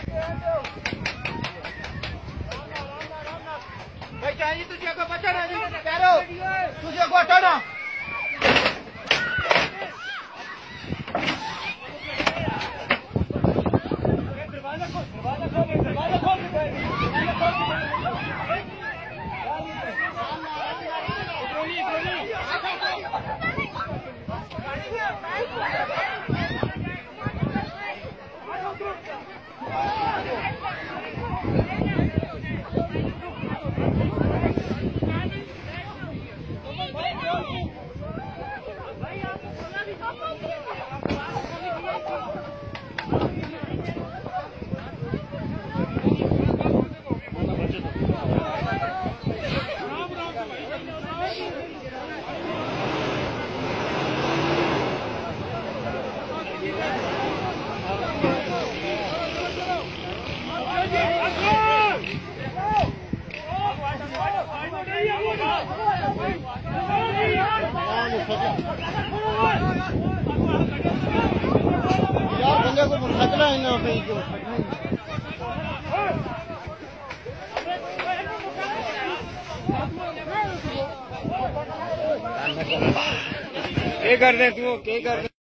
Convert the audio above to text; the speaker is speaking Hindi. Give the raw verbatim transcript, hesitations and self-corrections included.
भाई चाहिए तुझे को बचा ना कह रहे हो तुझे को हटाना दरवाजा खोल दरवाजा खोल दरवाजा खोल यार बंदे को खतरा है ना पे क्या कर रहे तू क्या कर